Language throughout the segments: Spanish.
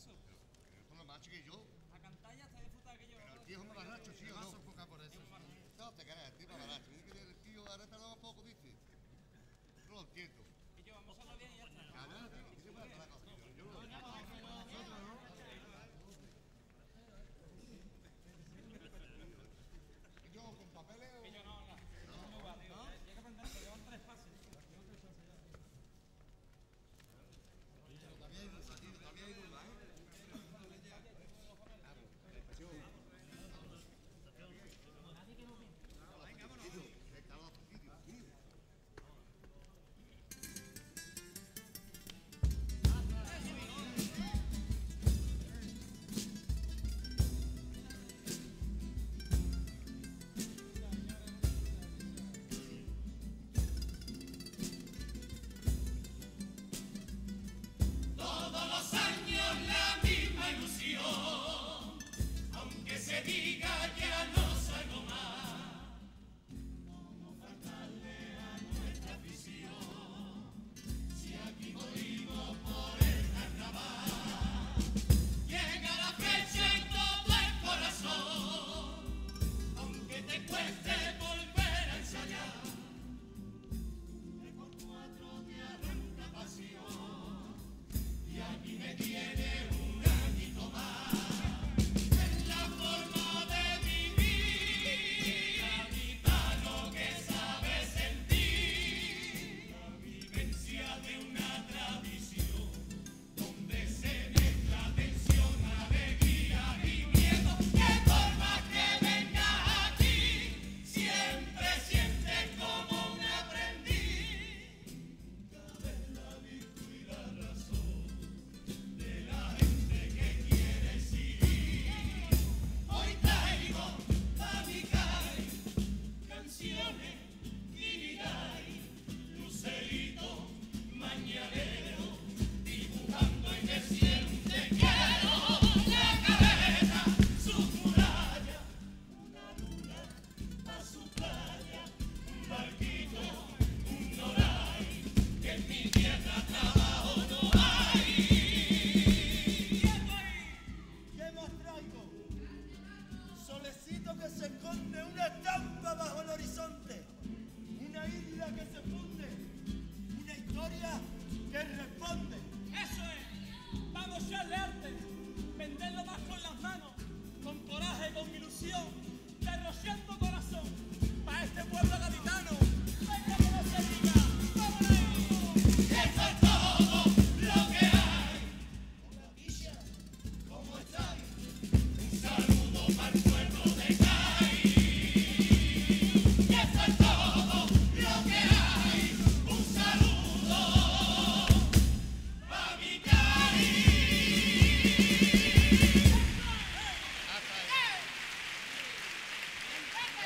paso. Esto lo más que yo. A cantar ya está disfrutar que yo. Pero el tío es un mamarracho, sí o Más no. sofoca por eso. No te creas, el tío es mamarracho. Dice que el tío ahora está un poco, dice. No lo entiendo. Y yo, vamos a hacerlo bien y ya está. Nada, tío, ¿qué pasa la cosa? Yo no lo entiendo. ¿Y yo con papeles o...? Y yo no, no. No me va, tío. Hay que aprender, que llevan 3 pases. Todavía hay duda, ¿eh? Todos los años la misma ilusión, aunque se diga ya no salgo más. ¿Cómo faltarle a nuestra afición si aquí morimos por el carnaval? Llega la fecha y todo el corazón, aunque te cueste volver a ensayar. 3x4 te arranca pasión. Y aquí me tiene un añito más. Es la forma de vivir, gitano que sabe sentir. La vivencia de una tradición, donde se mezcla tensión, alegría y miedo. Que por más que vengas aquí, siempre sientes como un aprendiz. Cada vez la virtud y la razón de la gente que quiere seguir. Hoy traigo a mi calle canciones guiray, lucerito mañanero, dibujando en el cielo un te quiero. La cabeza, su muralla, una luna a su playa, un barquito, un noray, que en mi tierra trabajo no hay. ¿Qué más traigo? Solecito que se esconde, una estampa bajo el horizonte, una isla que se funde, una historia que responde. Eso es. Vamos a echarle arte. Venderlo más con las manos. Con coraje, con ilusión. Derrochando corazón. Para este pueblo gaditano. Venga que no se diga. ¡Vámonos ahí! Esto es todo lo que hay. Hola, Tisha, ¿cómo estáis? Un saludo para el pueblo de Cádiz. Y esto es todo lo que hay. Un saludo para mi Cádiz. Hasta ahí.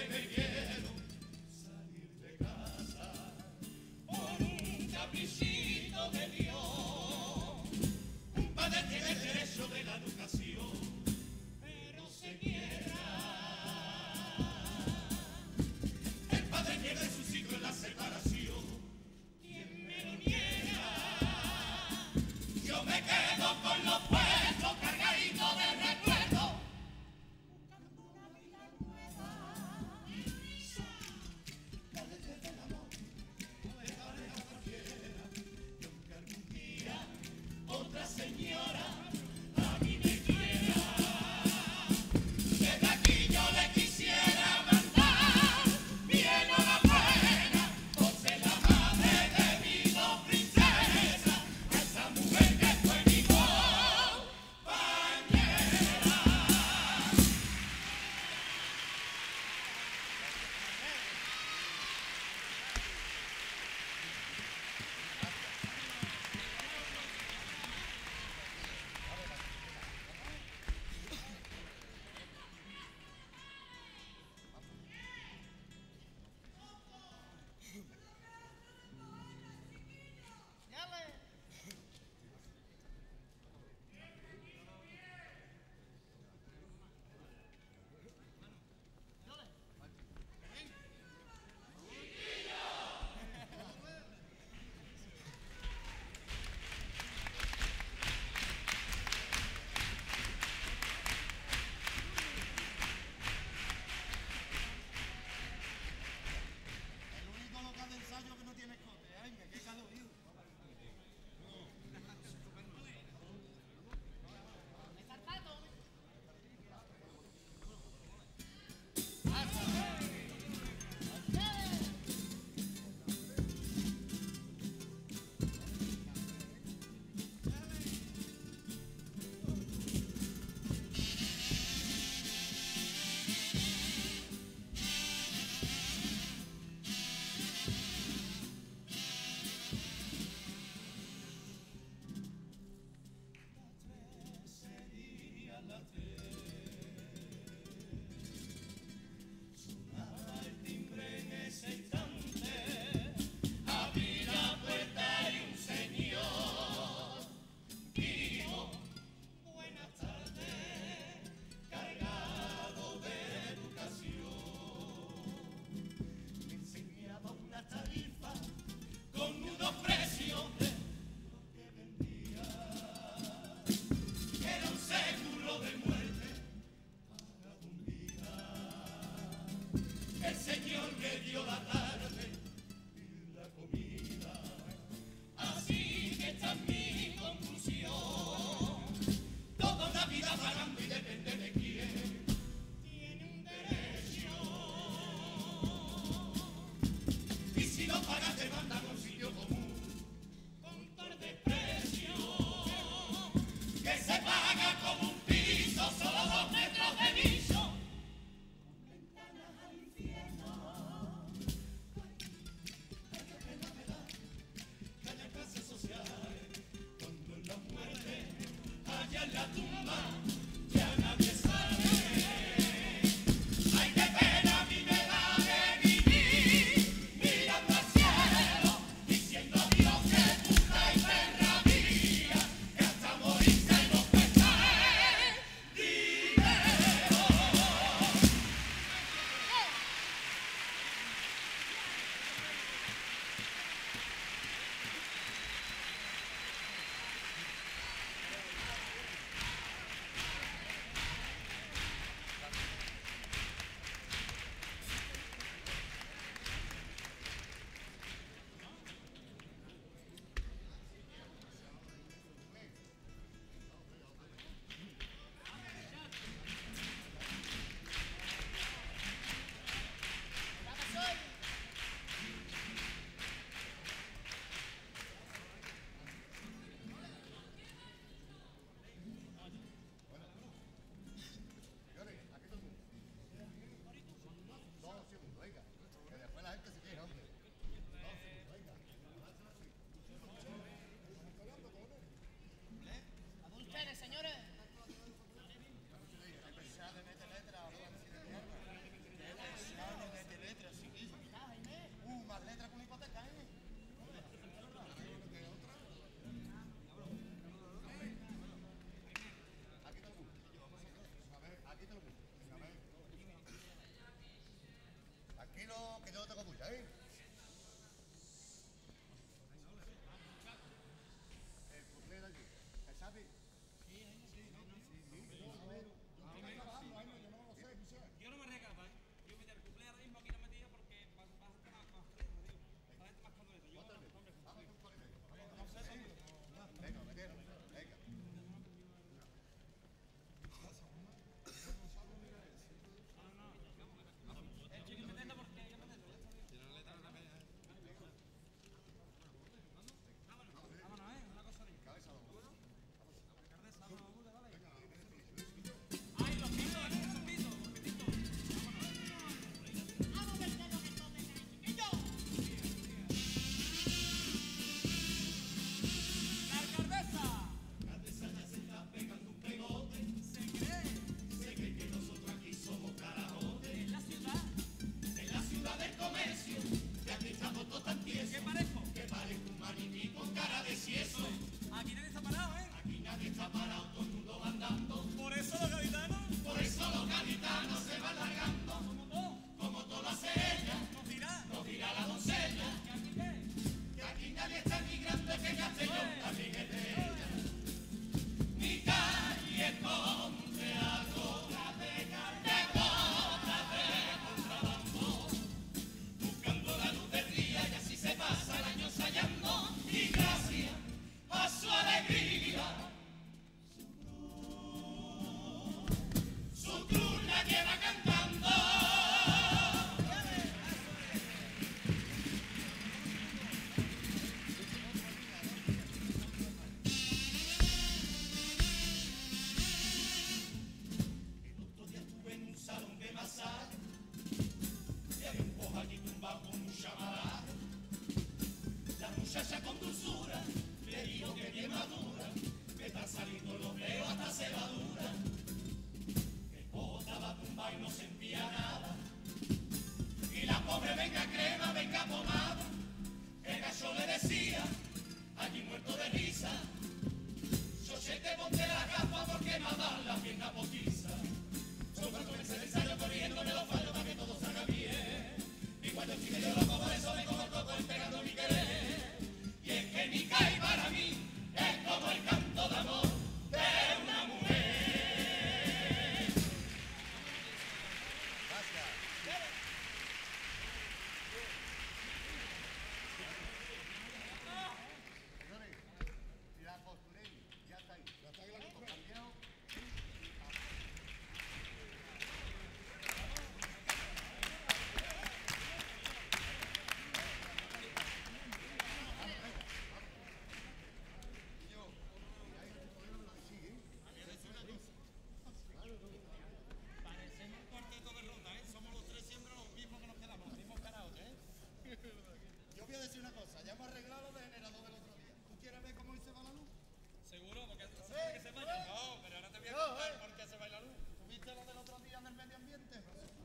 que me vieron salir de casa por un caprichito de Dios. Un padre tiene el derecho de la educación, pero se niega. El padre pierde su ciclo en la separación. ¿Quién me lo niega? Yo me quedo con los puestos cargaditos de recuerdos, buscando una vida nueva. La leche del amor no dejaré a cualquiera, y aunque algún día otra señora a mí me quiera, desde aquí yo le quisiera mandar mi enhorabuena por ser la madre de mi dos princesas, a esa mujer que fue mi compañera. El único local de ensayo que no tiene escote. Venga, qué calor. Sería la tres. Sonaba el timbre en ese instante, abrí la puerta y un señor dijo: buenas tardes, cargado de educación. Me enseñaba una tarifa con unos precios de lo que vendía. Era un seguro de muerte para un día. El Señor me dio la tarde y la comida. Así que esta es mi conclusión. Toda una vida pagando y depende de quién tiene un derecho. Y si no pagas te mandan a un sitio común con todo el desprecio que se paga como un piso, solo 2 metros de piso, con ventanas al infierno. Ay, qué pena me da que haya clases sociales cuando en la muerte haya en la tumba ya nadie sabe. Ay, qué pena a mí me da de vivir mirando al cielo, diciendo a Dios que puta y perra mía, que hasta morirse nos cuesta el dinero. está parado, todo el mundo va andando. Por eso los gaditanos, Por eso los gaditanos se van largando, como todo lo hace ella, nos dirá la doncella, que aquí qué. que aquí nadie está ni grande que Castellón también es de ella. Mi calle es como un teatro de coplas de contrabando, buscando la luz del día y así se pasa el año ensayando, y gracias a su alegría su cruz la lleva cantando. El otro día estuve en un salón de masaje y había un cojo allí tumbado con mucha malaje. La muchacha con dulzura le dijo que bien madura, me están saliendo los dedos hasta cebadura. El cojo estaba tumbado y no sentía nada, y la pobre venga crema, venga pomada. El gallo le decía, allí muerto de risa, Chochete, ponte la gafa porque me da la pierna potiza. Yo cuando comencé el ensayo corrigiéndome los fallos para que todo salga bien, y cuando estoy medio loco por eso me como el coco entregando mi querer. Y es que mi cae para mí es como el canto de amor de una mujer. Gracias. Señores, la Costurelli ya está ahí. Ya está ahí la luz. Cambiado. Parecemos un cuarteto de ronda, ¿eh? Somos los tres siempre los mismos que nos quedamos, los mismos karaoke, ¿eh? Yo voy a decir una cosa, ya hemos arreglado lo de generador del otro día. ¿Tú quieres ver cómo hoy se va la luz? Seguro, porque que se vaya. No, pero ahora te voy a contar por qué se va la luz. ¿Tuviste lo del otro día en el medio ambiente?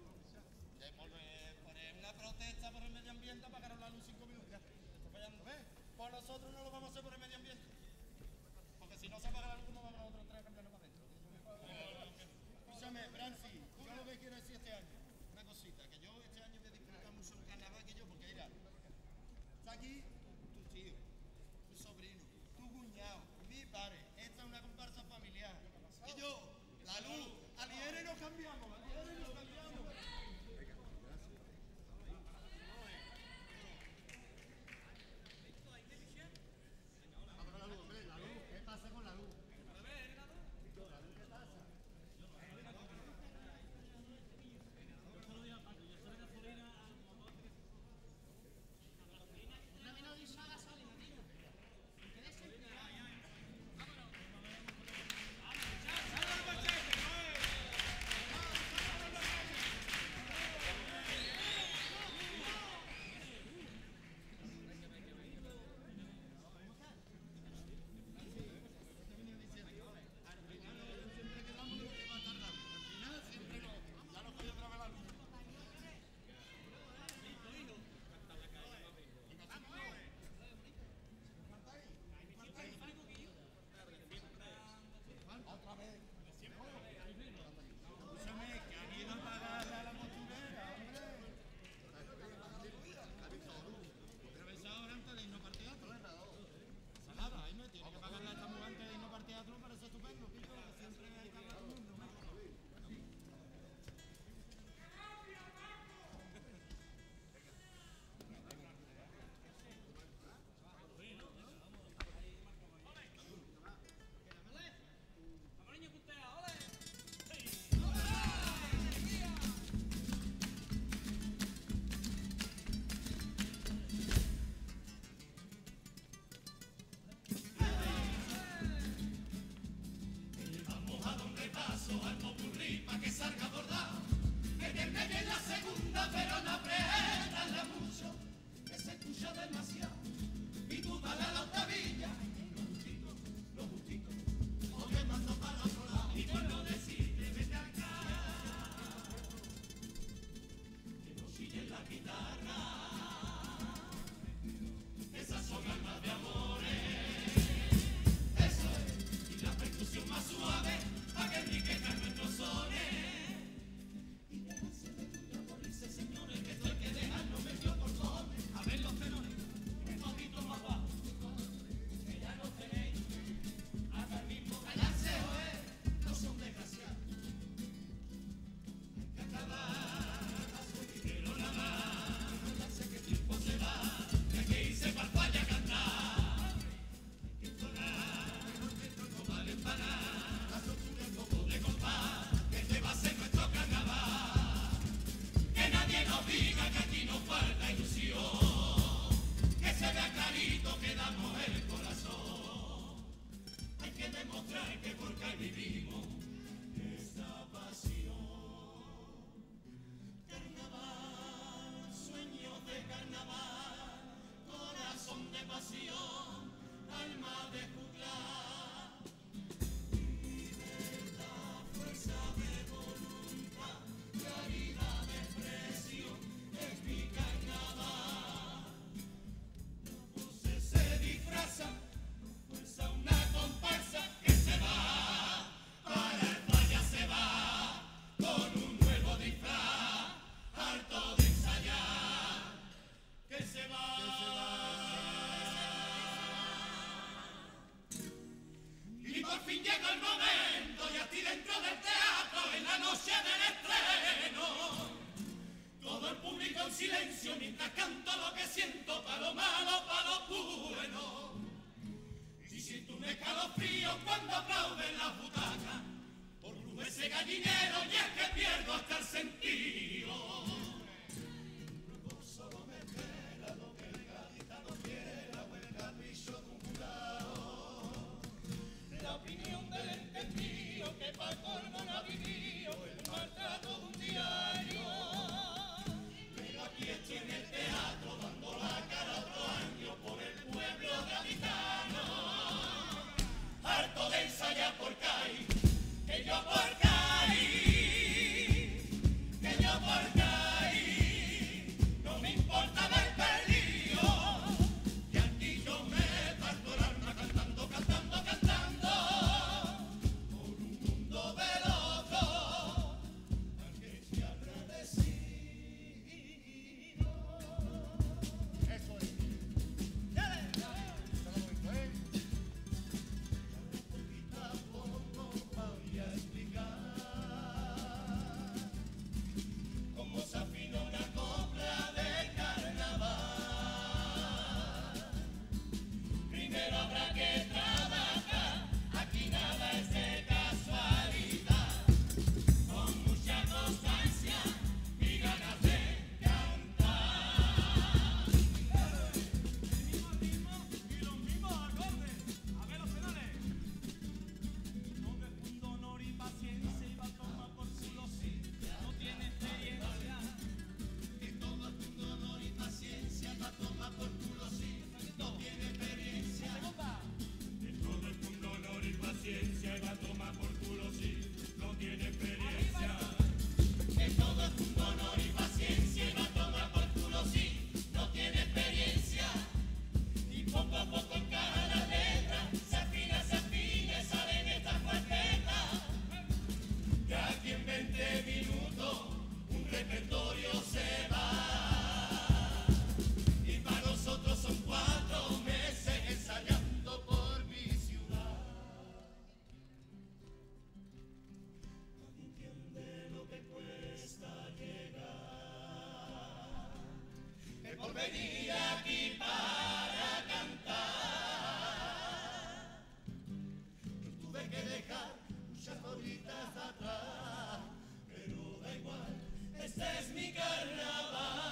Poner una protesta por el medio ambiente, apagaron la luz 5 minutos. Ya, está fallando, ¿ves? Pues nosotros no lo vamos a hacer por el medio ambiente. Porque si no se apaga la luz, no vamos nosotros tres a cambiarnos para adentro. Escúchame, Francis, yo lo que quiero decir este año, una cosita, que yo este año voy a disfrutar mucho el carnaval que yo, porque mira, está aquí tu tío, tu sobrino, tu cuñado, mi padre, esta es una comparsa familiar. Y yo, la luz, aliere nos cambiamos, aliere nos cambiamos. Vamos con la luz, hombre. La luz. ¿Qué pasa con la luz? Esas son almas de amores, eso es, y la percusión llegado el momento, y a ti dentro del teatro, en la noche del estreno. Todo el público en silencio mientras canto lo que siento, pa' lo malo, pa' lo bueno. Y siento un escalofrío cuando aplauden las butacas, por luz ese gallinero y es que pierdo hasta el sentido. Luego solo me espera lo que el gaditano quiera o el capricho de un jurado. La opinión del entendido que pa' colmo no ha vivido el maltrato de un diario. Pero aquí estoy en el teatro dando la cara otro año por el pueblo gaditano. Harto de ensayar por caí, que yo por caí, que yo por caí, no me importa ver perdido, y aquí yo me parto el alma cantando, cantando, cantando, por un mundo de locos, al que estoy agradecido. Eso es. Dale, Eso es lo bonito, ¿eh? tampoco voy a explicar cómo se afina una copla de carnaval. Primero habrá que trabajar, aquí nada es de casualidad, con mucha constancia y ganas de cantar. El mismo ritmo y los mismos acordes. A ver los penales. Todo es mundo honor y paciencia y va a tomar por culo si no tiene experiencia. Y todo el mundo honor y paciencia pa' tomar por culo si no tiene experiencia. Segunda. Y todo el mundo honor y paciencia y va a tomar por culo si no tiene experiencia. Que todo el mundo honor y paciencia y va a tomar por culo si no tiene experiencia. Y poco a poco encaja la letra, se afina, salen estas cuartetas. Que aquí en 20 minutos un repertorio se va. Y para nosotros son 4 meses ensayando por mi ciudad. Nadie entiende lo que cuesta llegar. Que por venir aquí para cantar, yo tuve que dejar muchas bolitas atrás, pero da igual, este es mi carnaval.